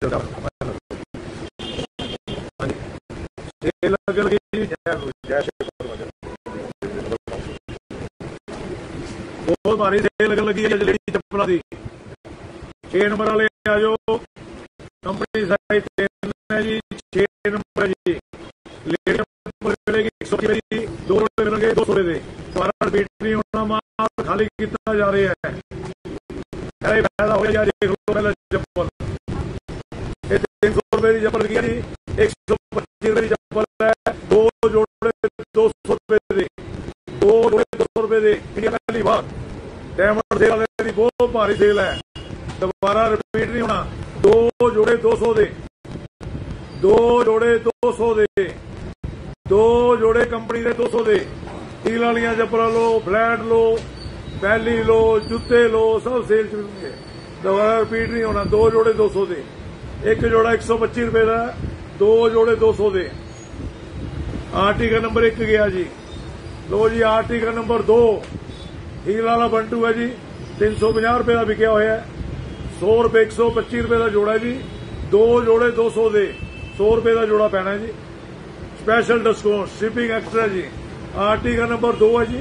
बहुत भारी सेल लगन लगी है लेडी चप्पलों की। 6 नंबर वाले आ जाओ, कंपनी साइज 3 है जी, 6 नंबर है जी। लेडी चप्पल मिलेगी 180 जी, 2 मिलेंगे 200 दे। तुम्हारा रिपीट नहीं होना, माल खाली कितना जा रही है, फायदा हो गया। देख लो पहले चप्पल 300 रुपए की चप्पल लगी जी, 125 रुपए की चप्पल है। 2 जोड़े 200 रुपए दे, 2 जोड़े 200 रुपए दे। इंडिया पहली बार डायमंड सेल वाले की बहुत भारी सेल है, दोबारा रिपीट नहीं होना। 2 जोड़े 200 दे, 2 जोड़े 200 दे, 2 जोड़े कंपनी के 200 दे। हील वाली चप्पल लो, फ्लैट लो, बैली लो, जूते लो, सब सेल चुके, दोबारा रिपीट नहीं होना। 2 जोड़े 200 दे, 1 जोड़ा 125 रुपए का, 2 जोड़े 200 दे। आरटी का नंबर 1 गया जी। लो जी आरटी का नंबर 2 हील वाला बंटू है जी, 350 रुपए का बिकया हुआ है। 100 रुपए 125 रुपए का जोड़ा जी, 2 जोड़े 200 दे, 100 रुपए का जोड़ा पैना है जी। स्पेशल डिस्काउंट, शिपिंग एक्स्ट्रा जी। आरटी का नंबर 2 है जी।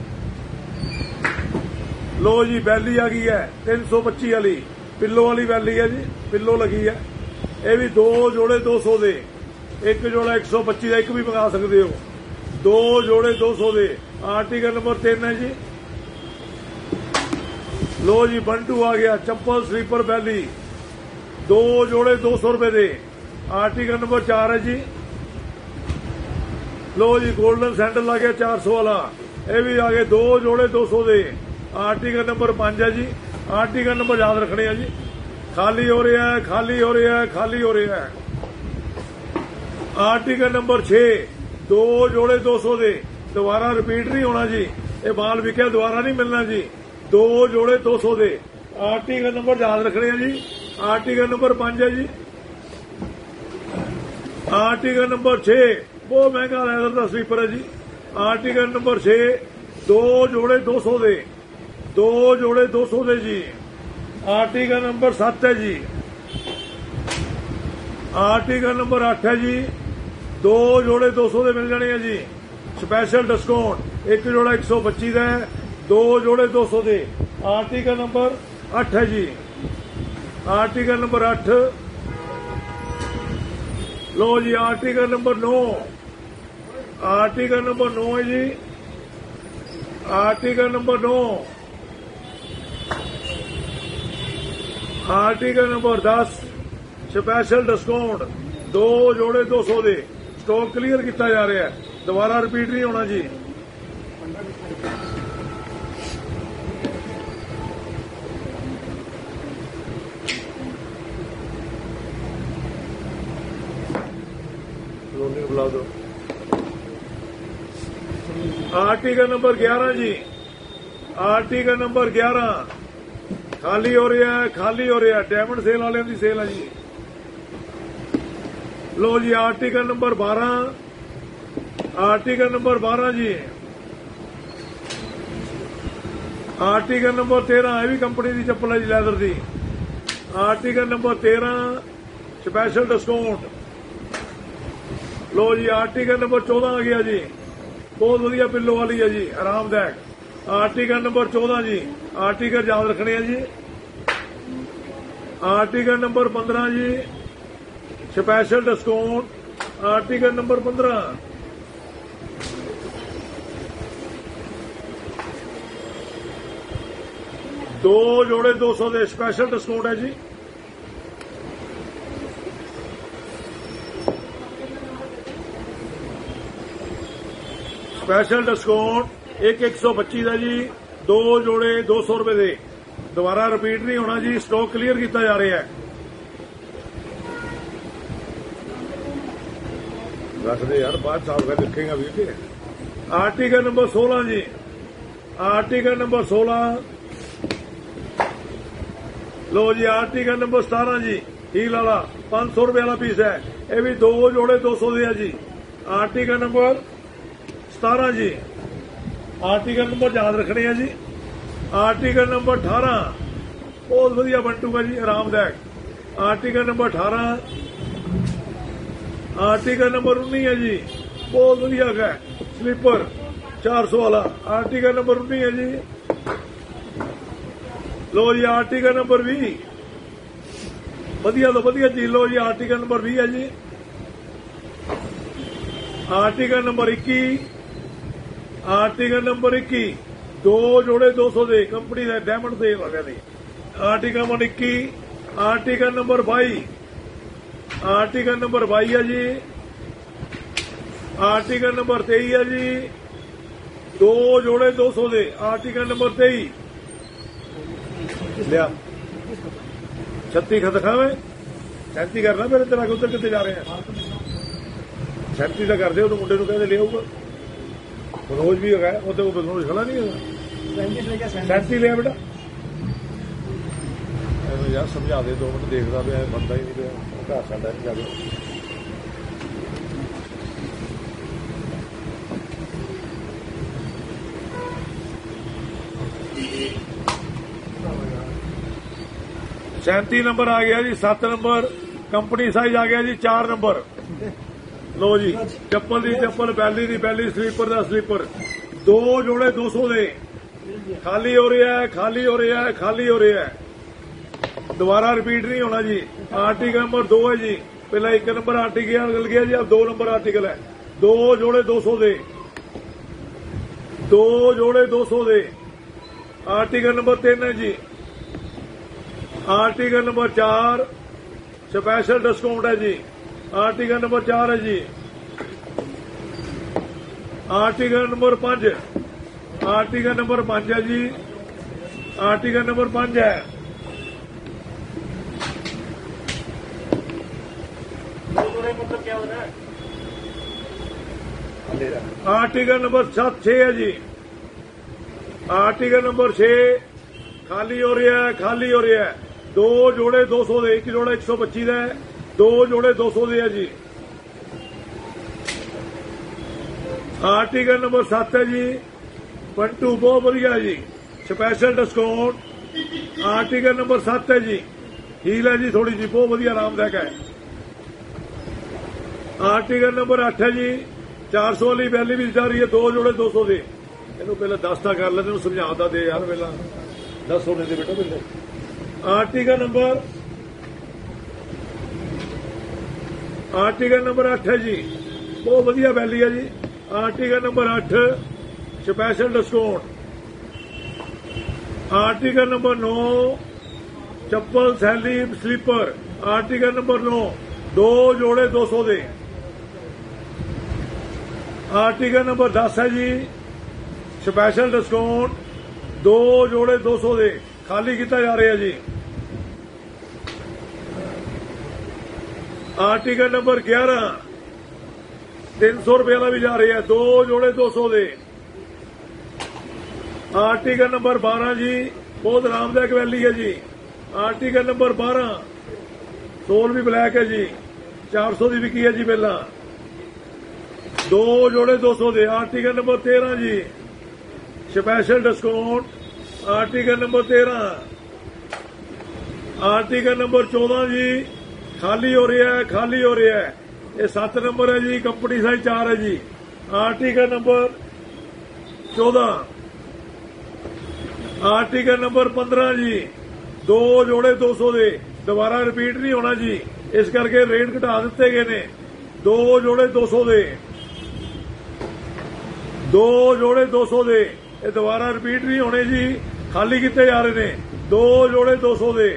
लो जी बैली आ गई है 325 वाली, पिल्लो वाली बैली है जी, पिल्लो लगी है। ये भी 2 जोड़े 200 दे, 1 जोड़ा 125 का, 1 भी मंगा सकते हो। 2 जोड़े 200 दे। आरटी का नंबर 3 है जी। लो जी बंटू आ गया, चप्पल स्लीपर बैली, 2 जोड़े 200 रुपए दे। आरटी का नंबर 4 है जी। लो जी गोल्डन सैंडल आ गया 400 वाला, ये भी आ गए 2 जोड़े 200 दे। आरटी का नंबर 5 है जी। आरटी का नंबर याद रखने है जी। खाली हो रहा है, खाली हो रहा है, खाली हो रहा है। आरटी का नंबर 6, 2 जोड़े 200 दे, दोबारा रिपीट नहीं होना जी। ये माल बिके दोबारा नहीं मिलना जी। 2 जोड़े 200 दे। आरटी का नंबर याद रखने है जी। आरटी का नंबर 5 है जी। आरटी का नंबर 6 बहुत महंगा लेदर का स्लीपर है जी। आरटी का नंबर 6, 2 जोड़े 200 दे, 2 जोड़े 200 दे जी। आरटी का नंबर 7 है जी। आरटी का नंबर 8 है जी। 2 जोड़े 200 दे मिल जाने हैं जी। स्पेशल डिस्काउंट, 1 जोड़ा 125 है, 2 जोड़े 200 दे। आरटी का नंबर 8 है जी। आरटी का नंबर 8। लो जी आरटी का नंबर 9, आरटी का नंबर 9 है जी। आरटी का नंबर 9। आरटी का नंबर 10, स्पेशल डिस्काउंट, 2 जोड़े 200 दे। स्टॉक क्लियर किया जा रहा है, दोबारा रिपीट नहीं होना जी। बुला दो। आरटी का नंबर 11 जी। आरटी का नंबर 11 खाली हो रहा है, खाली हो रहा है। डायमंड सेल वाले की सेल है जी। लो जी आरटी का नंबर 12, आरटी का नंबर 12 जी। आरटी का नंबर 13 है भी कंपनी की चप्पल है जी, लैदर की। आरटी का नंबर 13 स्पेशल डिस्काउंट। लो जी आरटी का नंबर 14 आ गया जी, बहुत वधिया पिल्लो वाली है जी, आरामदायक। आरटी का नंबर 14 जी। आरटी का याद रखने है जी। आरटी का नंबर 15 जी, स्पेशल डिस्काउंट। आरटी का नंबर 15। दो जोड़े 200 दे, स्पेशल डिस्काउंट है जी। स्पेशल डिस्काउंट 125 है जी। 2 जोड़े 200 रुपए दे, दोबारा रिपीट नहीं होना जी। स्टॉक क्लियर किया जा रहा है। रख दे यार, 5 साल का दिखेगा भी। आरटी का नंबर 16 जी। आरटी का नंबर 16। लो जी आरटी का नंबर 17 जी। हील वाला 500 रुपए वाला पीस है, ये भी 2 जोड़े 200 दे जी। आरटी का नंबर 17 जी। आरटी का नंबर याद रखने है जी। आरटी का नंबर 18 बहुत वधिया बंटू है जी, आरामदायक। आर्टिकल नंबर 18, आर्टिकल नंबर 19 है जी, बहुत वधिया है स्लीपर 400 वाला। आर्टिकल नंबर 19 है जी। लो जी आर्टिकल नंबर 20, वधिया तो वधिया चीज लो जी। आर्टिकल नंबर 20 है जी। आर्टिकल नंबर 21, आर्टिकल नंबर 21 दो जोड़े 200 दे कंपनी का डायमंड सेल वाले ने। Article number 21, article number 22, article number 22 है जी। आर्टिकल नंबर 23 है जी, दो जोड़े 200 दे। आर्टिकल नंबर 23 लिया 36 खत खावे 37 करना मेरे तेरा उधर कितने जा रहे हैं 37 का कर दे तो मुंडे कहते ले आऊगा मनोज भी है वो तो मनोज खड़ा नहीं होगा 37 लिया बेटा यार समझा दे 2 मिनट देखता भी बनता ही नहीं घर साडा नहीं जाके सैंती नंबर आ गया जी। 7 नंबर कंपनी साइज आ गया जी। 4 नंबर लो जी चप्पल दी चप्पल बैली दी बैली स्लीपर दा स्लीपर दो जोड़े 200 दे खाली हो रहा है खाली हो रहा है खाली हो रहा है दोबारा रिपीट नहीं होना जी। आर्टिकल नंबर 2 है जी। पहला 1 नंबर आर्टिकल गया जी अब 2 नंबर आर्टिकल है। दो जोड़े 200 दे दो जोड़े 200 दे। आर्टिकल नंबर 3 है जी। आर्टिकल नंबर 4 स्पेशल डिस्काउंट है जी। आर्टिकल नंबर 4 है जी। आर्टिकल नंबर 5 आर्टिकल नंबर 5 है जी। आर्टिकल नंबर 5 है। मतलब क्या होता है आर्टिकल नंबर 6 है जी। आर्टिकल नंबर 6 खाली हो रहा है खाली हो रहा है। दो जोड़े 200 दे 1 जोड़ा 125 है। दो जोड़े 200 दे है जी। आर्टिकल नंबर 7 है जी। पंटू बहुत बढ़िया जी स्पेशल डिस्काउंट। आर्टिकल नंबर 7 है जी। हील है जी थोड़ी जी बहुत बढ़िया आरामदायक है। आर्टिकल नंबर 8 है जी। 400 वाली बैली भी जा रही है। दो जोड़े 200 दे। इन पहले 10 कर ले समझाता दे यार पहला 10 होने दे बेटा पहले। आर्टिकल नंबर 8 है जी। बहुत बढ़िया बैली है जी। Article number 8 special discount. Article number 9 चप्पल सैली स्लीपर। आर्टिकल नंबर 9 दो जोड़े 200 दे। आर्टिकल नंबर 10 है जी स्पेशल डिस्काउंट। दो जोड़े 200 दे खाली किया जा रहा है जी। आर्टिकल नंबर 11 300 रुपये वाला भी जा रही है। दो जोड़े 200 दे। आर्टिकल नंबर 12 जी बहुत आरामदायक वैली है जी। आर्टिकल नंबर 12 सोल भी ब्लैक है जी। 400 की बिकी है जी पहला। दो जोड़े 200 दे। आर्टिकल नंबर 13 जी special discount. Article number 13। Article number 14 जी खाली हो रहा है खाली हो रहा है। ये 7 नंबर है जी कंपनी साइज 4 है जी। Article number 14। आर्टिकल नंबर 15 जी दो जोड़े 200 दे। दोबारा रिपीट नहीं होना जी इस करके रेट घटा दिते गए ने। दो जोड़े 200 दे। दो जोड़े 200 दे। ये दोबारा रिपीट नहीं होने जी खाली किते जा रहे ने। दो जोड़े 200 दे।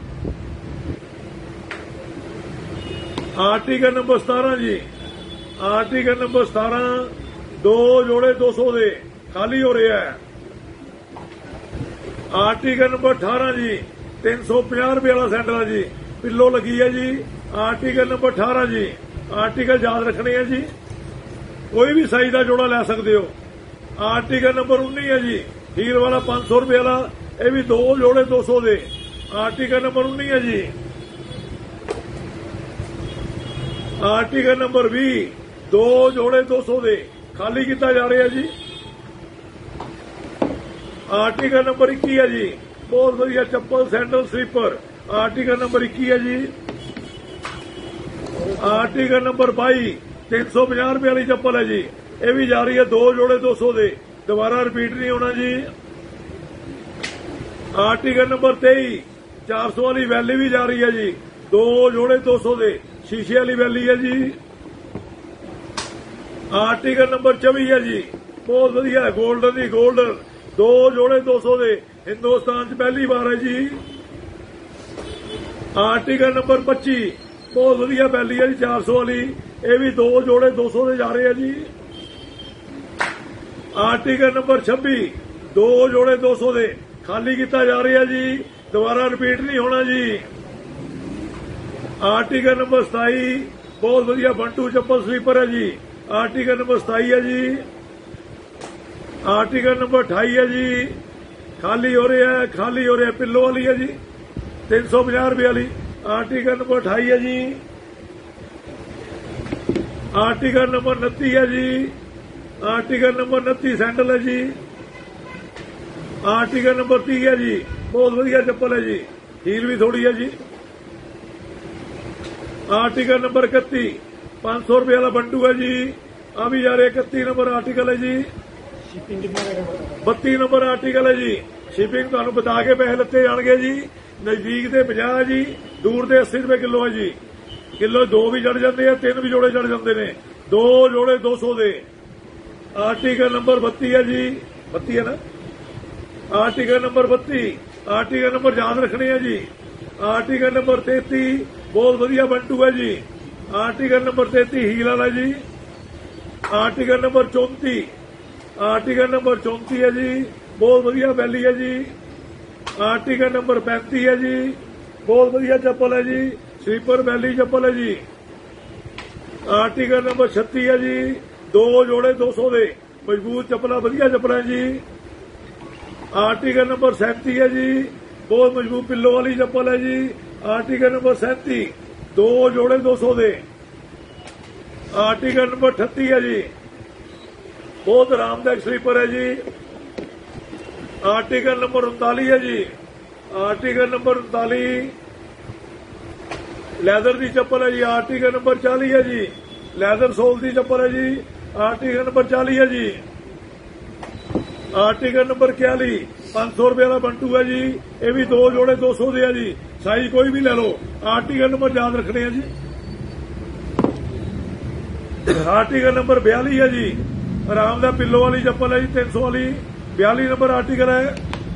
आर्टिकल नंबर 17 जी। आर्टिकल नंबर 17 दो जोड़े 200 दे खाली हो रहा है। आर्टिकल नंबर 18 जी 350 रुपये वाला सैंडल जी पिल्लो लगी है जी। आर्टिकल नंबर 18 जी। आर्टिकल याद रखने है जी कोई भी साइज का जोड़ा लै सकते हो। आर्टिकल नंबर 19 है जी हील वाला 500 रुपये वाला ये भी दो जोड़े 200 दे। आर्टिकल नंबर 19 है जी। आर्टिकल नंबर 20 दो जोड़े 200 दे खाली किया जा रहा है जी। आर्टिकल नंबर 21 है जी बहुत बढ़िया चप्पल सैंडल स्लीपर। आर्टिकल नंबर 21 है जी। आर्टिकल नंबर 22 350 रुपए वाली चप्पल है जी, ये भी जा रही है 2 जोड़े 200 दे, दोबारा रिपीट नहीं होना जी। आर्टिकल नंबर 23 400 वाली वैली भी जा रही है जी, 2 जोड़े 200 दे, शीशे वाली वैली है जी। आर्टिकल नंबर 24 है जी, बहुत वधिया है, गोल्डन दी गोल्डन, 2 जोड़े 200 दे, हिंदुस्तान च पहली बार है जी। आर्टिकल नंबर 25 बहुत वधिया वैली है जी, 400 वाली, ये भी 2 जोड़े 200 दे जा रहे हैं जी। आर्टिकल नंबर 26 2 जोड़े 200 दे, खाली किया जा रहा है जी, दोबारा रिपीट नहीं होना जी। आर्टिकल नंबर 27 बहुत वधिया बंटू चप्पल स्लीपर है जी, आर्टिकल नंबर 27 है जी। आर्टिकल नंबर 28 है जी, खाली हो रहा है, खाली हो रहा है, पिल्लो वाली है जी, 350 रुपए वाली। आर्टिकल नंबर 28 है जी। आर्टिकल नंबर 29 है जी, आर्टिकल नंबर 29 सैंडल है जी। आर्टिकल नंबर 30 है जी, बहुत वधिया चप्पल है जी, हील भी थोड़ी है जी। आर्टिकल नंबर 31 500 रुपए वाला बंटू है जी, अभी जा रहे 31 नंबर आर्टिकल है जी। 32 नंबर आर्टिकल है जी, शिपिंग तुहानू बता के पैसे लत्ते जाणगे जी, नजदीक के 50 जी, दूर के 80 रुपए किलो है जी, किलो 2 भी चढ़ जाते हैं, 3 भी जोड़े चढ़ जाते हैं, 2 जोड़े 200 दे। आर्टिकल नंबर 32 है जी, 32 है ना, आर्टिकल नंबर 32, आर्टिकल नंबर याद रखने है जी। आर्टिकल नंबर 33 बहुत वधिया बंटू है जी, आर्टिकल नंबर 33 हील वाला जी। आर्टिकल नंबर 34, आर्टिकल नंबर 34 है जी, बहुत वधिया वैली है जी। आर्टिकल नंबर 35 है जी, बहुत वधिया चप्पल है जी, स्लीपर वैली चप्पल है जी। आर्टिकल नंबर 36 है जी, 2 जोड़े 200 दे, मजबूत चप्पल, वधिया चप्पल है जी। आर्टिकल नंबर 37 है जी, बहुत मजबूत पिल्लो वाली चप्पल है जी। आर्टिकल नंबर 37 2 जोड़े 200 दे। आर्टिकल नंबर 38 है जी, बहुत आरामदायक स्लीपर है जी। आर्टिकल नंबर 39 है जी, आर्टिकल नंबर 39 लैदर की चप्पल है जी। आर्टिकल नंबर 40 है जी, लैदर सोल की चप्पल है जी। आर्टिकल नंबर 40 है जी। आर्टिकल नंबर 41 500 रुपए वाला बंटू है जी, ये भी 2 जोड़े 200 दे है जी, साइज कोई भी ले लो, आर्टिकल नंबर याद रखने हैं जी। आर्टिकल नंबर 42 है जी, आरामदायक पिल्लो वाली चप्पल है जी, 300 वाली, 42 नंबर आर्टिकल है।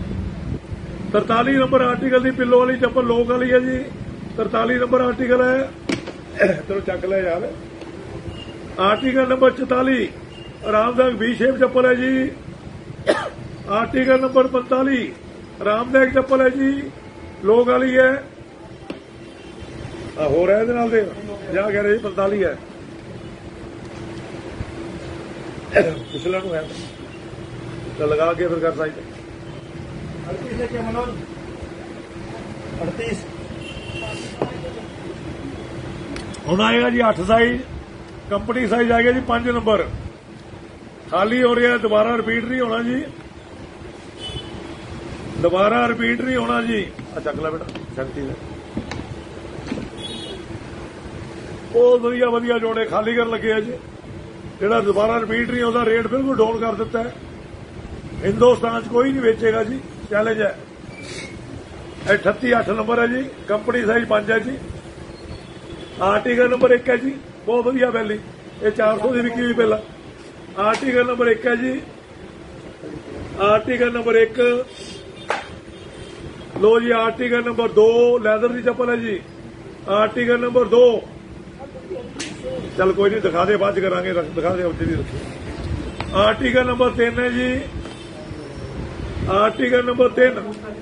43 नंबर आर्टिकल की पिल्लो वाली चप्पल लोक वाली है जी, 43 नंबर आर्टिकल है, चलो चक ले यार। आर्टिकल नंबर 44 आरामदायक वी शेप चप्पल है जी। आर्टिकल नंबर 45 आरामदायक चप्पल है जी, लोक वाली है। हो रहा है जहाँ कह रहे 45 है, पिछला है तो लगा के फिर कर साइड 38 है क्या मनोज? 38 हूँ आएगा जी 8 साइज, कंपनी साइज आएगा जी 5 नंबर, खाली हो रहा है, दोबारा रिपीट नहीं होना जी, दोबारा रिपीट नहीं होना जी। अच्छा अगला बेटा 37 है, बहुत वधिया वधिया जोड़े खाली कर लगे है जी, ਜਿਹੜਾ दोबारा रिपीट नहीं होता, रेट बिल्कुल डाउन कर दिता है। हिंदुस्तान च कोई नहीं बेचेगा जी, चैलेंज है। 38 8 नंबर है जी, कंपनी साइज 5 है जी। आर्टिकल नंबर 1 है जी, बहुत वधिया वैली, ये 400 की बिकी हुई पहला। आर्टिकल नंबर 1 है जी। आर्टिकल नंबर 1 लो जी। आर्टिकल नंबर 2 लैदर की चप्पल है जी। आर्टिकल नंबर 2 चल कोई नहीं दिखा दे, बाद करांगे, दिखा दे जी रखिए। आर्टिकल नंबर 3 है जी। Article number 3।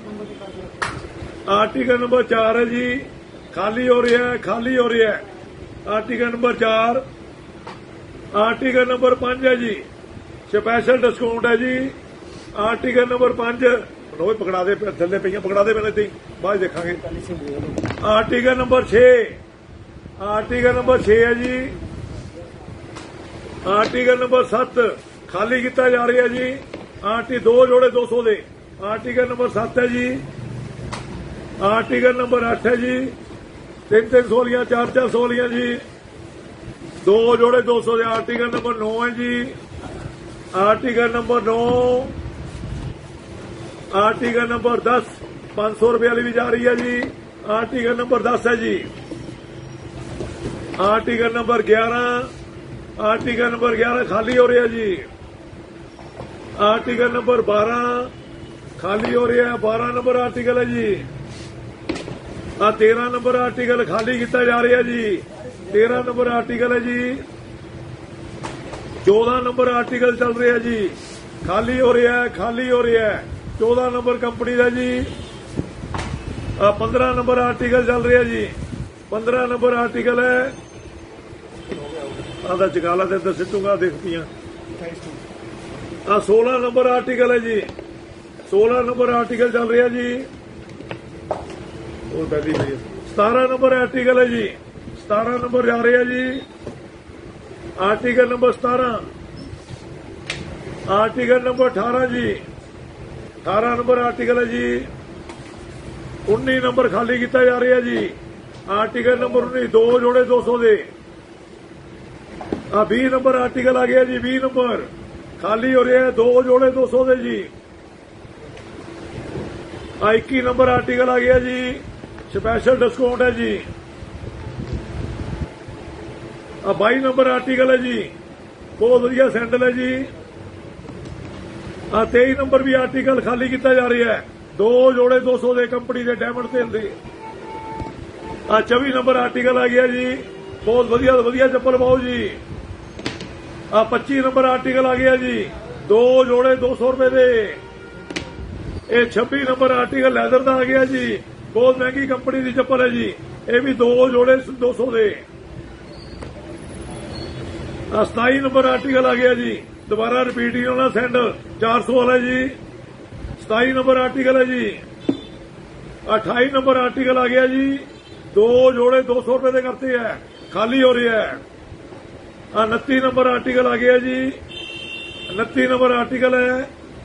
आर्टिकल नंबर 4 है जी, खाली हो रहा है, खाली हो रहा है। Article number 4। आर्टिकल नंबर 5 है जी, स्पेशल डिस्काउंट है जी। आर्टिकल नंबर 5 रोज पकड़ा दे, थले पे पकड़ा दे, मैंने बाद देखांगे। Article number 6। आर्टिकल नंबर 6 है जी। आर्टिकल नंबर 7 खाली किया जा रहा है जी, 2 जोड़े 200 दे। आर्टिकल नंबर 7 है जी। आर्टिकल नंबर 8 है जी, 300 वालियां, 400 वालियां जी। दो जोड़े 200 ਦੇ आर्टिकल नंबर 9 है जी। आर्टिकल नंबर 9, आर्टिकल नंबर 10 500 रुपए वाली भी जा रही है जी। आर्टिकल नंबर 10 है जी। आर्टिकल नंबर 11, आर्टिकल नंबर 11 खाली हो रहा है जी। आर्टिकल नंबर 12 खाली हो रहा है। 12 नंबर आर्टिकल है जी। 13 नंबर आर्टिकल खाली किया जा रहा है जी। 13 नंबर आर्टिकल है जी। 14 नंबर आर्टिकल चल रहा है जी। खाली हो रहा है, खाली हो रहा है। 14 नंबर कंपनी का जी। 15 नंबर आर्टिकल चल रहा है जी। 15 नंबर आर्टिकल है। आधा चकाला तो इधर सिटूंगा देखती हैं। 16 नंबर आर्टिकल है जी। 16 नंबर आर्टिकल चल रहा है जी। और पहली 17 नंबर आर्टिकल है जी। 17 नंबर जा रहे हैं जी। आर्टिकल नंबर 17, आर्टिकल नंबर 18 जी। 18 नंबर आर्टिकल है जी। 19 नंबर खाली किया जा रहा है जी। आर्टिकल नंबर 19 दो जोड़े 200 दे। 20 नंबर आर्टिकल आ गया जी। 20 नंबर खाली हो रहा है, दो जोड़े 200 दे जी। 21 नंबर आर्टिकल आ गया जी। स्पेशल डिस्काउंट है जी। 22 नंबर आर्टिकल है जी। बहुत वधिया सैंडल है जी। 23 नंबर भी आर्टिकल खाली किया जा रहा है, दो जोड़े 200 दे कंपनी के डायमंड तेल दे। 24 नंबर आर्टिकल आ गया जी। बहुत वधिया वधिया चप्पल पाओ जी। 25 नंबर आर्टिकल आ गया जी। दो जोड़े 200 रुपए दे। 26 नंबर आर्टिकल लैदर का आ गया जी। बहुत महंगी कंपनी की चप्पल है जी। ये भी दो जोड़े 200 दे। 27 नंबर आर्टिकल आ गया जी। दोबारा रिपीट ही होना सैंडल 400 वाला जी। 27 नंबर आर्टिकल है जी। 28 नंबर आर्टिकल आ गया जी। दो जोड़े 200 रुपए दे करते हैं, खाली हो रही है। 29 नंबर आर्टिकल आ गया जी। 29 नंबर आर्टिकल है।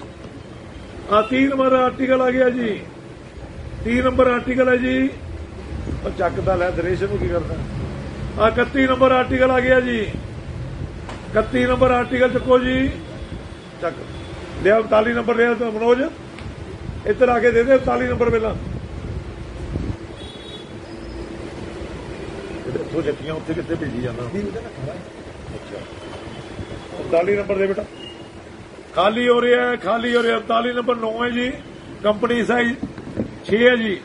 3 नंबर आर्टिकल आ गया जी। 3 नंबर आर्टिकल है जी। चकदा लै दरेश नूं की करदा। 31 नंबर आर्टिकल आ गया जी। 31 नंबर आर्टिकल चुको जी। चक लिया 42 नंबर लिया तो मनोज इधर आके दे दे 42 नंबर पहला। इतों जट्टियां उत्थे कितने भेजी जाना। अच्छा 39 नंबर दे बेटा। खाली हो रहा है, खाली हो रहा है। 39 नंबर 9 है जी। कंपनी साइज 6 है जी।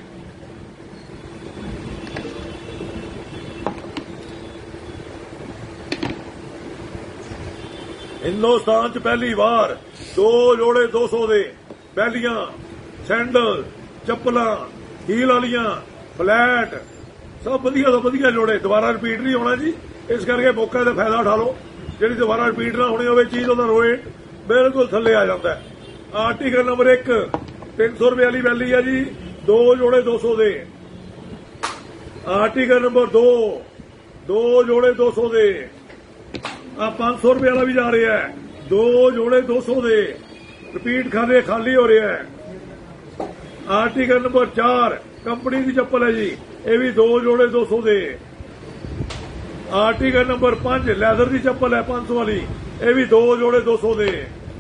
हिंदुस्तान च पहली बार दो जोड़े 200 दे बैलियां, सैंडल, चप्पलां, हील वालियां, फ्लैट सब वधिया तो वधिया जोड़े। दोबारा रिपीट नहीं होना जी, इस करके मौके का फायदा उठा लो। जी दोबारा रिपीट ना होनी हो चीज का रेट बिल्कुल थले आ जाता है। आर्टिकल नंबर 1 300 रुपए वाली बैली है जी। दो जोड़े 200 दे। आर्टिकल नंबर 2 दो जोड़े 200 दे। 500 रुपए वाला भी जा रहा है, दो जोड़े 200 दे। रिपीट खाने खाली हो रहा है। आर्टिकल नंबर 4 कंपनी की चप्पल है जी। ये भी दो जोड़े 200 दे। आर्टिकल नंबर 5 लैदर की चप्पल है 500 वाली। ये भी दो जोड़े 200 दे।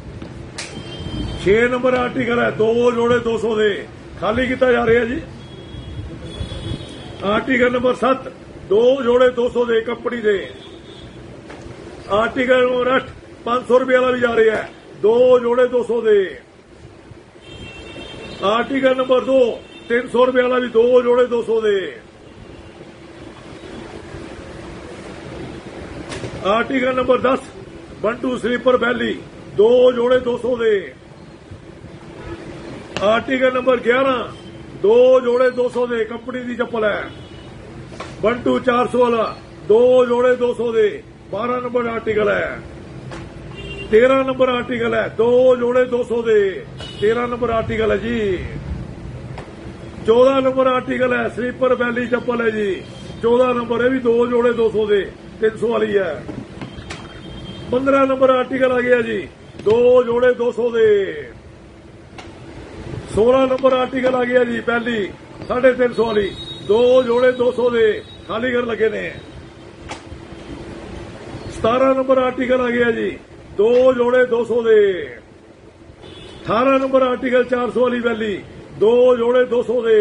6 नंबर आर्टिकल है, दो जोड़े 200 दे। खाली किया जा रहा है जी। आर्टिकल नंबर 7 दो जोड़े 200 दे कंपनी दे। आर्टिकल नंबर 8 500 रुपए वाला भी जा रहा है, दो जोड़े 200 दे। आर्टिकल नंबर 2 300 रुपए वाला भी दो जोड़े 200 दे। आर्टिकल नंबर 10 बंटू स्लीपर वैली दो जोड़े 200 दे। आर्टिकल नंबर 11 दो जोड़े 200 दे कंपनी की चप्पल है। बंटू 400 वाला दो जोड़े 200 दे। 12 नंबर आर्टिकल है। 13 नंबर आर्टिकल है, दो जोड़े 200 दे। 13 नंबर आर्टिकल है जी। 14 नंबर आर्टिकल है, स्लीपर वैली चप्पल है जी। 14 नंबर है भी दो जोड़े 200 दे 300 वाली है। 15 नंबर आर्टिकल आ गया जी, दो जोड़े 200 दे। 16 नंबर आर्टिकल आ गया जी, पहली 350 वाली दो जोड़े 200 दे। खाली कर लगे ने। 17 ਨੰਬਰ ਆਰਟੀਕਲ ਆ ਗਿਆ ਜੀ 2 ਜੋੜੇ 200 ਦੇ। 18 ਨੰਬਰ ਆਰਟੀਕਲ 400 ਵਾਲੀ ਵੈਲੀ 2 ਜੋੜੇ 200 ਦੇ।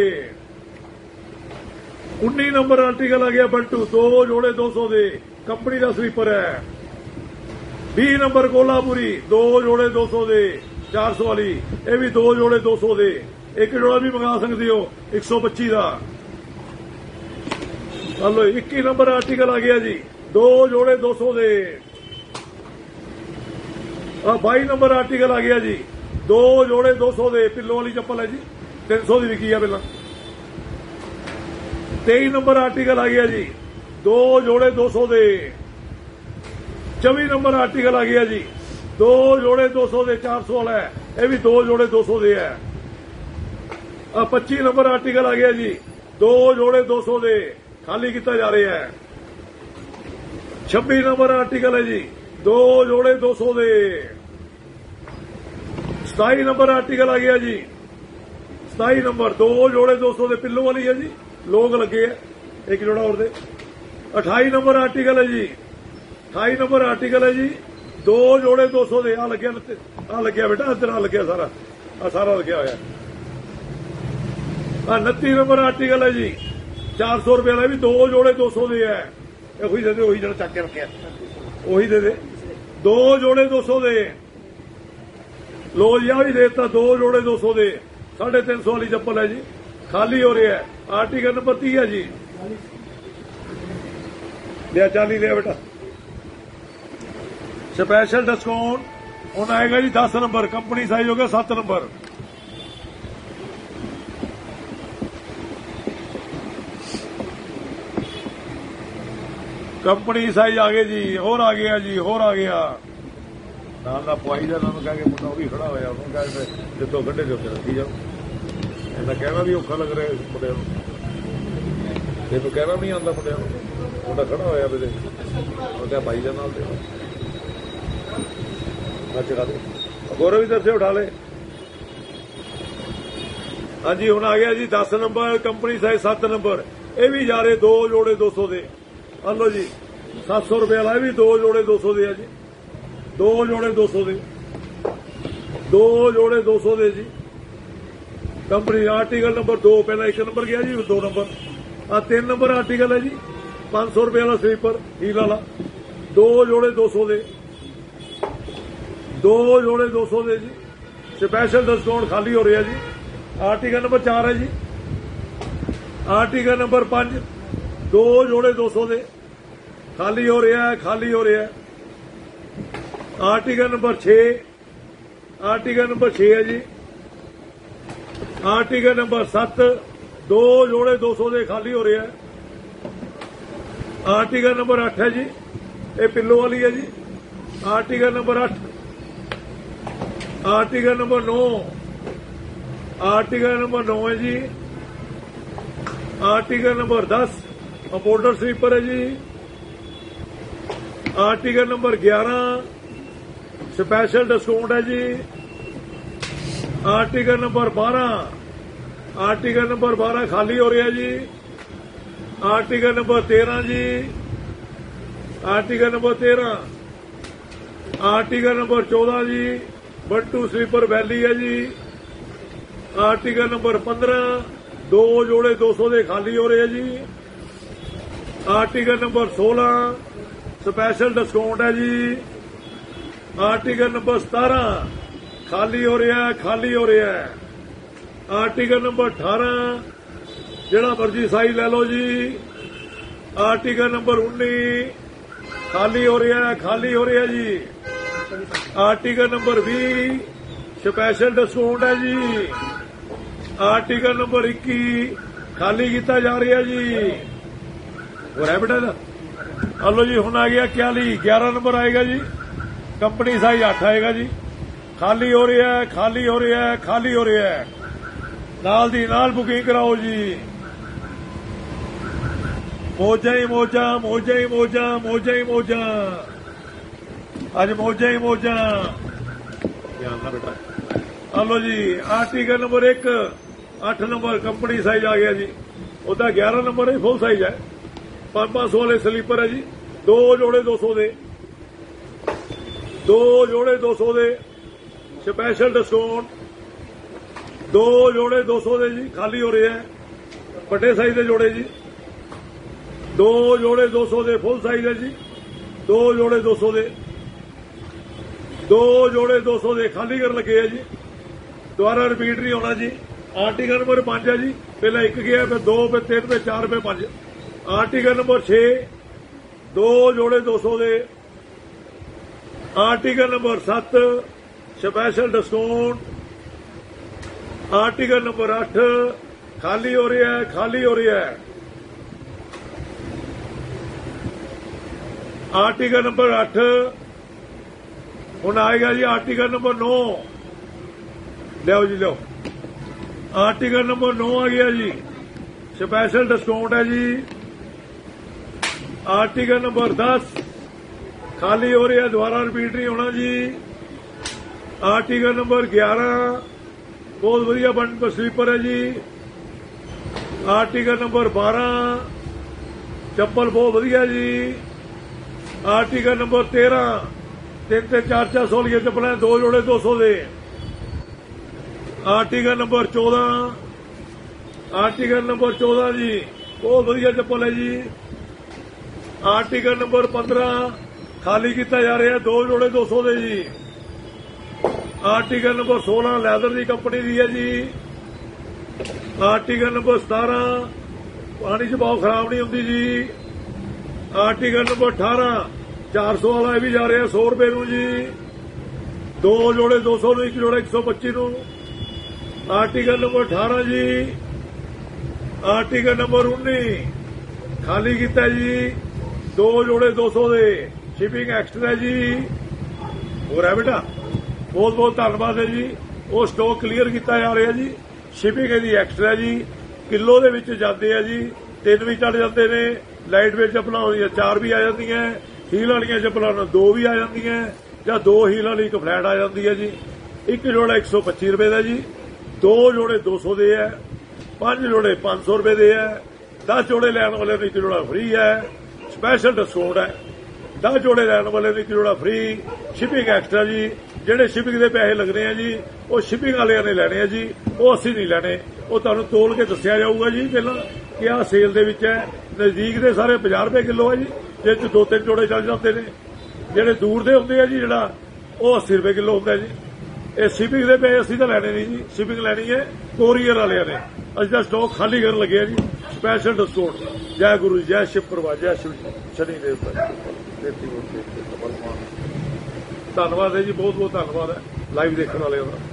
19 ਨੰਬਰ ਆਰਟੀਕਲ ਆ ਗਿਆ ਬੰਟੂ 2 ਜੋੜੇ 200 ਦੇ, ਕੰਪਨੀ ਦਾ ਸਲੀਪਰ ਹੈ। 20 ਨੰਬਰ ਕੋਲਾਪੁਰੀ 2 ਜੋੜੇ 200 ਦੇ 400 ਵਾਲੀ, ਇਹ ਵੀ 2 ਜੋੜੇ 200 ਦੇ। ਇੱਕ ਜੋੜਾ ਵੀ ਮੰਗਾ ਸਕਦੇ ਹੋ 125 ਦਾ। ਚਲੋ 21 ਨੰਬਰ ਆਰਟੀਕਲ ਆ ਗਿਆ ਜੀ 2 ਜੋੜੇ 200 ਦੇ। 22 ਨੰਬਰ ਆਰਟੀਕਲ ਆ ਗਿਆ ਜੀ 2 ਜੋੜੇ 200 ਦੇ, ਪਿੱਲੋ ਵਾਲੀ ਚੱਪਲ ਹੈ ਜੀ 300 ਦੀ ਵਿਕੀ ਆ ਪਹਿਲਾਂ। 23 ਨੰਬਰ ਆਰਟੀਕਲ ਆ ਗਿਆ ਜੀ 2 ਜੋੜੇ 200 ਦੇ। 24 ਨੰਬਰ ਆਰਟੀਕਲ ਆ ਗਿਆ ਜੀ 2 ਜੋੜੇ 200 ਦੇ 400 ਵਾਲਾ ਹੈ, ਇਹ ਵੀ 2 ਜੋੜੇ 200 ਦੇ ਹੈ। 25 ਨੰਬਰ ਆਰਟੀਕਲ ਆ ਗਿਆ ਜੀ 2 ਜੋੜੇ 200 ਦੇ, ਖਾਲੀ ਕੀਤਾ ਜਾ ਰਿਹਾ ਹੈ। 26 ਨੰਬਰ ਆਰਟੀਕਲ ਹੈ ਜੀ 2 ਜੋੜੇ 200 ਦੇ। 27 ਨੰਬਰ ਆਰਟੀਕਲ ਆ ਗਿਆ ਜੀ 27 ਨੰਬਰ 2 ਜੋੜੇ 200 ਦੇ, ਪਿੱਲੋ ਵਾਲੀ ਹੈ ਜੀ, ਲੋਕ ਲੱਗੇ ਆ ਇੱਕ ਜੋੜਾ ਹੋਰ ਦੇ। 28 ਨੰਬਰ ਆਰਟੀਕਲ ਹੈ ਜੀ 28 ਨੰਬਰ ਆਰਟੀਕਲ ਹੈ ਜੀ 2 ਜੋੜੇ 200 ਦੇ। ਆ ਲੱਗਿਆ ਬੇਟਾ, ਇੱਧਰ ਆ ਲੱਗਿਆ ਸਾਰਾ ਲੱਗਿਆ ਹੋਇਆ। 29 ਨੰਬਰ ਆਰਟੀਕਲ ਹੈ ਜੀ 400 ਰੁਪਏ ਦਾ, ਵੀ 2 ਜੋੜੇ 200 ਦੇ ਹੈ। ਉਹੀ ਦੇ ਦੇ, ਉਹੀ ਜਿਹੜਾ ਚੱਕ ਕੇ ਰੱਖਿਆ ਉਹੀ ਦੇ ਦੇ, 2 ਜੋੜੇ 200 ਦੇ। ਲੋ ਜੀ ਆ ਵੀ ਦੇਤਾ 2 ਜੋੜੇ 200 ਦੇ। 350 ਵਾਲੀ ਚੱਪਲ ਹੈ ਜੀ, ਖਾਲੀ ਹੋ ਰਿਹਾ ਹੈ। ਆਰਟੀਕਲ ਨੰਬਰ 30 ਹੈ ਜੀ, ਲਿਆ 40 ਲਿਆ ਬੇਟਾ। ਸਪੈਸ਼ਲ ਡਿਸਕਾਊਂਟ ਹੁਣ ਆਏਗਾ ਜੀ 10 ਨੰਬਰ, ਕੰਪਨੀ ਸਾਈਜ਼ ਹੋ ਗਿਆ 7 ਨੰਬਰ। ਕੰਪਨੀ ਸਾਈਜ਼ ਆ ਗਏ ਜੀ, ਹੋਰ ਆ ਗਿਆ ਜੀ, ਹੋਰ ਆ ਗਿਆ। ਨਾਲ ਦਾ ਪਵਾਈ ਦਾ ਨਾਮ ਕਹਿ ਕੇ ਮੁੰਡਾ ਉਹ ਵੀ ਖੜਾ ਹੋਇਆ, ਉਹਨੂੰ ਕਹਿੰਦੇ ਜਿੱਦੋਂ ਕੱਢੇ ਦੇ ਉੱਤੇ ਰੱਖੀ ਜਾਓ। ਇਹਦਾ ਕਹਿਣਾ ਵੀ ਔਖਾ ਲੱਗ ਰਿਹਾ ਮੁੰਡੇ ਨੂੰ, ਇਹਨੂੰ ਕਹਿਣਾ ਨਹੀਂ ਆਉਂਦਾ ਮੁੰਡਿਆਂ ਨੂੰ। ਮੁੰਡਾ ਖੜਾ ਹੋਇਆ ਵੀ ਉਹ ਕਿਹਾ ਬਾਈ ਦੇ ਨਾਲ ਦੇ ਚੜਾ ਦੇ, ਗੌਰਵ ਵੀ ਦੱਸੇ ਉਠਾ ਲੈ। ਹਾਂਜੀ ਹੁਣ ਆ ਗਿਆ ਜੀ 10 ਨੰਬਰ, ਕੰਪਨੀ ਸਾਈਜ਼ 7 ਨੰਬਰ, ਇਹ ਵੀ ਜਾ ਰਹੇ 2 ਜੋੜੇ 200 ਦੇ। ਆ ਲਓ ਜੀ 700 ਰੁਪਏ ਵਾਲਾ, ਇਹ ਵੀ 2 ਜੋੜੇ 200 ਦੇ ਆ ਜੀ, 2 ਜੋੜੇ 200 ਦੇ, 2 ਜੋੜੇ 200 ਦੇ ਜੀ। ਕੰਪਨੀ ਆਰਟੀਕਲ ਨੰਬਰ 2, ਪਹਿਲਾਂ 1 ਨੰਬਰ ਗਿਆ ਜੀ 2 ਨੰਬਰ। ਆ 3 ਨੰਬਰ ਆਰਟੀਕਲ ਹੈ ਜੀ 500 ਰੁਪਏ ਵਾਲਾ ਸਲੀਪਰ ਹੀਲ ਵਾਲਾ, 2 ਜੋੜੇ 200 ਦੇ, 2 ਜੋੜੇ 200 ਦੇ ਜੀ। ਸਪੈਸ਼ਲ ਡਿਸਕਾਊਂਟ ਖਾਲੀ ਹੋ ਰਿਹਾ ਜੀ। ਆਰਟੀਕਲ ਨੰਬਰ 4 ਹੈ ਜੀ, ਆਰਟੀਕਲ ਨੰਬਰ 5 2 ਜੋੜੇ 200 ਦੇ, ਖਾਲੀ ਹੋ ਰਿਹਾ ਹੈ, ਖਾਲੀ ਹੋ ਰਿਹਾ ਹੈ। ਆਰਟੀਕਲ ਨੰਬਰ 6, ਆਰਟੀਕਲ ਨੰਬਰ 6 ਹੈ ਜੀ। ਆਰਟੀਕਲ ਨੰਬਰ 7 2 ਜੋੜੇ 200 ਦੇ, ਖਾਲੀ ਹੋ ਰਿਹਾ ਹੈ। ਆਰਟੀਕਲ ਨੰਬਰ 8 ਹੈ ਜੀ, ਇਹ ਪਿੱਲੋ ਵਾਲੀ ਹੈ ਜੀ। Article number 8, article number 9, article number 9 ਹੈ ਜੀ। ਆਰਟੀਕਲ ਨੰਬਰ 10 ਇੰਪੋਰਟਰ ਸਲੀਪਰ ਹੈ ਜੀ। ਆਰਟੀਕਲ ਨੰਬਰ 11 ਸਪੈਸ਼ਲ ਡਿਸਕਾਊਂਟ ਹੈ ਜੀ। ਆਰਟੀਕਲ ਨੰਬਰ 12, ਆਰਟੀਕਲ ਨੰਬਰ 12 ਖਾਲੀ ਹੋ ਰਿਹਾ ਜੀ। ਆਰਟੀਕਲ ਨੰਬਰ 13 ਜੀ, ਆਰਟੀਕਲ ਨੰਬਰ 13, ਆਰਟੀਕਲ ਨੰਬਰ 14 ਜੀ, ਬੰਟੂ ਸਲੀਪਰ ਵੈਲੀ ਹੈ ਜੀ। ਆਰਟੀਕਲ ਨੰਬਰ 15 2 ਜੋੜੇ 200 ਦੇ, ਖਾਲੀ ਹੋ ਰਹੇ ਜੀ। ਆਰਟੀਕਲ ਨੰਬਰ 16 ਸਪੈਸ਼ਲ ਡਿਸਕਾਊਂਟ ਹੈ ਜੀ। ਆਰਟੀਕਲ ਨੰਬਰ 17 ਖਾਲੀ ਹੋ ਰਿਹਾ, ਖਾਲੀ ਹੋ ਰਿਹਾ। ਆਰਟੀਕਲ ਨੰਬਰ 18 ਜਿਹੜਾ ਮਰਜ਼ੀ ਸਾਈਜ਼ ਲੈ ਲਓ ਜੀ। ਆਰਟੀਕਲ ਨੰਬਰ 19 ਖਾਲੀ ਹੋ ਰਿਹਾ, ਖਾਲੀ ਹੋ ਰਿਹਾ ਜੀ। ਆਰਟੀਕਲ ਨੰਬਰ 20 ਸਪੈਸ਼ਲ ਡਿਸਕਾਊਂਟ ਹੈ ਜੀ। ਆਰਟੀਕਲ ਨੰਬਰ 21 ਖਾਲੀ ਕੀਤਾ ਜਾ ਰਿਹਾ ਜੀ। ਹੋਰ ਹੈ ਬੇਟਾ ਦਾ। ਹਲੋ ਜੀ ਹੁਣ ਆ ਗਿਆ 41, 11 ਨੰਬਰ ਆਏਗਾ ਜੀ, ਕੰਪਨੀ ਸਾਈਜ਼ 8 ਆਏਗਾ ਜੀ। ਖਾਲੀ ਹੋ ਰਿਹਾ ਹੈ, ਖਾਲੀ ਹੋ ਰਿਹਾ ਹੈ, ਖਾਲੀ ਹੋ ਰਿਹਾ ਹੈ। ਨਾਲ ਦੀ ਨਾਲ ਬੁਕਿੰਗ ਕਰਾਓ ਜੀ। ਮੋਜਾਂ ਹੀ ਮੋਜਾਂ, ਮੋਜਾਂ ਹੀ ਮੋਜਾਂ, ਮੋਜਾਂ ਹੀ ਮੋਜਾਂ, ਅੱਜ ਮੋਜਾਂ ਹੀ ਮੋਜਾਂ। ਧਿਆਨ ਨਾਲ ਬੇਟਾ। ਹਲੋ ਜੀ article number 1 8 number company size ਆ ਗਿਆ ਜੀ। ਉਹਦਾ 11 ਨੰਬਰ ਹੈ, ਫੁੱਲ ਸਾਈਜ਼ ਹੈ। 500 ਵਾਲੇ ਸਲੀਪਰ ਹੈ ਜੀ, 2 ਜੋੜੇ 200 ਦੇ। 2 जोड़े 200 ਦੇ स्पैशल डिस्काउंट, 2 जोड़े 200 ਦੇ जी खाली हो रहे हैं बड़े साइज ਦੇ जोड़े जी, 2 जोड़े 200 ਦੇ फुल साइज है जी, 2 जोड़े 200 ਦੇ, 2 जोड़े 200 ਦੇ खाली कर लगे है जी। दोबारा रिपीट नहीं होना जी। आर्टिकल नंबर 5 है जी, पहले 1 गया फिर 2 फिर 3 फिर 4 फिर 5। आर्टिकल नंबर 6 2 जोड़े 200 ਦੇ। Article number 7 special discount. Article number 8 खाली हो रहा है, खाली हो रहा है। आर्टिकल नंबर 8 हुण आएगा जी। आर्टिकल नंबर 9 लियो जी, लियो। आर्टिकल नंबर 9 आ गया जी, स्पैशल डिस्काउंट है जी। आर्टिकल नंबर 10 खाली हो रहा है, दोबारा रिपीट नहीं होना जी। आर्टिकल नंबर 11 बहुत वधिया बंड स्लीपर है जी। आर्टिकल नंबर 12 चप्पल बहुत वधिया जी। आर्टिकल नंबर 13 3 4 सोलिए चप्पल 2 जोड़े 200 ਦੇ। आर्टिकल नंबर 14 आर्टिकल नंबर 14 जी बहुत वधिया चप्पल है जी। आर्टिकल नंबर 15 खाली किया जा रहा है, 2 जोड़े 200 ਦੇ जी। आर्टिकल नंबर 16 लैदर की कंपनी दी है जी। आर्टिकल नंबर 17 पानी च बहुत खराब नहीं होती जी। आर्टिकल नंबर 18 400 वाला भी जा रहा है 100 रुपए नूं जी। 2 जोड़े 200 ਨੂੰ, 1 जोड़ा 125 ਨੂੰ। आर्टिकल नंबर 18 जी। आर्टिकल नंबर 19 खाली किया जी, 2 जोड़े 200 ਦੇ। शिपिंग एक्स्ट्रा जी। हो रहा है बेटा, बहुत बहुत धन्यवाद है जी। वो स्टॉक क्लीयर किया जा रहा है जी। शिपिंग ਇਹਦੀ एक्स्ट्रा जी, किलो ਦੇ ਵਿੱਚ ਜਾਂਦੇ ਆ जी। 3 भी चढ़ जाते ने। लाइट वेट चप्पलां होंदियां 4 भी आ जांदियां, हील वालियां चप्पलां 2 भी आ जांदियां, ਜਾਂ 2 हील वाली 1 फ्लैट आ जाती है जी। 1 जोड़ा 125 रुपए ਦਾ जी। 2 जोड़े 200 ਦੇ है, 5 जोड़े 500 रुपए ਦੇ है, 10 जोड़े लैन वाले ਨੂੰ 1 जोड़ा फ्री है। स्पैशल डिस्काउंट है। 10 जोड़े लैन वाले ਨੂੰ 1 जोड़ा फ्री। शिपिंग एक्स्ट्रा जी। ਜਿਹੜੇ शिपिंग ਦੇ ਪੈਸੇ ਲੱਗਦੇ ਆ ਜੀ ਉਹ शिपिंग ਵਾਲਿਆਂ ਨੇ ਲੈਣੇ ਆ ਜੀ, ਉਹ ਅਸੀਂ ਨਹੀਂ ਲੈਣੇ। ਉਹ ਤੁਹਾਨੂੰ ਤੋਲ ਕੇ ਦੱਸਿਆ ਜਾਊਗਾ ਜੀ ਪਹਿਲਾਂ ਕਿ ਆਹ ਸੇਲ ਦੇ ਵਿੱਚ ਹੈ। ਨਜ਼ਦੀਕ ਦੇ ਸਾਰੇ 50 ਰੁਪਏ ਕਿਲੋ ਹੈ ਜੀ, ਜਿਹਦੇ ਚ 2-3 ਜੋੜੇ ਚੱਲ ਜਾਂਦੇ ਨੇ। ਜਿਹੜੇ ਦੂਰ ਦੇ ਹੁੰਦੇ ਆ ਜੀ ਜਿਹੜਾ ਉਹ 80 ਰੁਪਏ ਕਿਲੋ ਹੁੰਦਾ ਜੀ। ਇਹ शिपिंग ਦੇ ਪੈਸੇ ਅਸੀਂ ਤਾਂ ਲੈਣੇ ਨਹੀਂ ਜੀ, शिपिंग ਲੈਣੀ ਹੈ ਕੋਰੀਅਰ ਵਾਲਿਆਂ ਨੇ। ਅਸੀਂ ਤਾਂ ਸਟਾਕ ਖਾਲੀ ਕਰਨ ਲੱਗੇ ਆ ਜੀ। Special discount. जय गुरु जी, जय शिव प्रभा, जय शिव शनि देवता। धन्यवाद है जी, बहुत बहुत धन्यवाद है लाइव देखने वाले का।